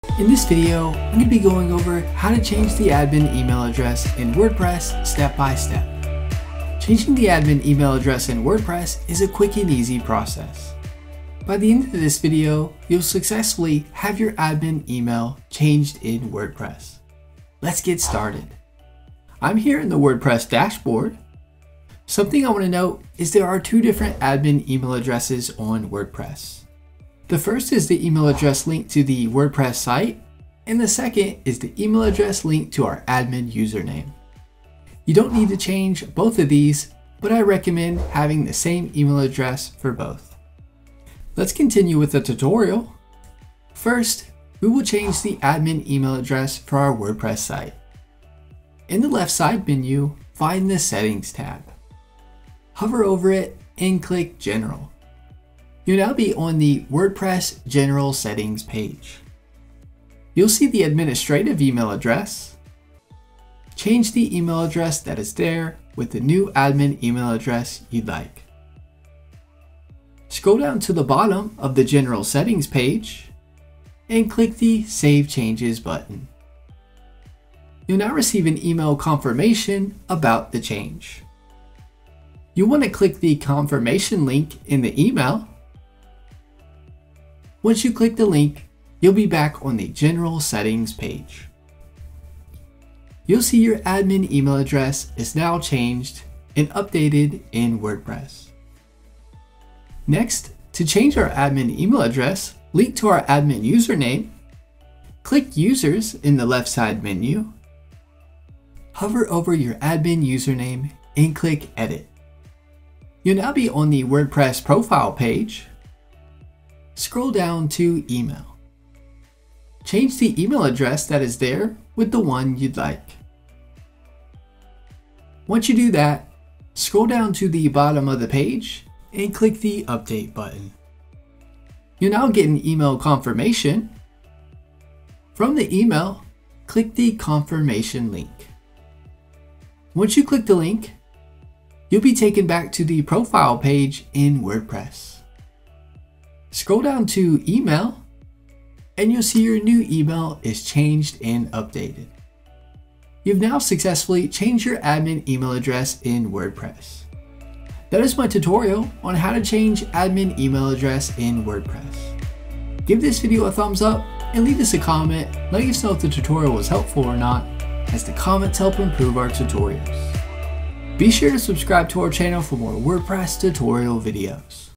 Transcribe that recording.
In this video, I'm going to be going over how to change the admin email address in WordPress step by step. Changing the admin email address in WordPress is a quick and easy process. By the end of this video, you'll successfully have your admin email changed in WordPress. Let's get started. I'm here in the WordPress dashboard. Something I want to note is there are two different admin email addresses on WordPress. The first is the email address linked to the WordPress site, and the second is the email address linked to our admin username. You don't need to change both of these, but I recommend having the same email address for both. Let's continue with the tutorial. First, we will change the admin email address for our WordPress site. In the left side menu, find the Settings tab. Hover over it and click General. You'll now be on the WordPress General Settings page. You'll see the administrative email address. Change the email address that is there with the new admin email address you'd like. Scroll down to the bottom of the General Settings page and click the Save Changes button. You'll now receive an email confirmation about the change. You'll want to click the confirmation link in the email. Once you click the link, you'll be back on the General Settings page. You'll see your admin email address is now changed and updated in WordPress. Next, to change our admin email address linked to our admin username, click Users in the left side menu. Hover over your admin username and click Edit. You'll now be on the WordPress profile page. Scroll down to Email. Change the email address that is there with the one you'd like. Once you do that, scroll down to the bottom of the page and click the Update button. You'll now get an email confirmation. From the email, click the confirmation link. Once you click the link, you'll be taken back to the profile page in WordPress. Scroll down to Email, and you'll see your new email is changed and updated. You've now successfully changed your admin email address in WordPress. That is my tutorial on how to change admin email address in WordPress. Give this video a thumbs up and leave us a comment letting us know if the tutorial was helpful or not, as the comments help improve our tutorials. Be sure to subscribe to our channel for more WordPress tutorial videos.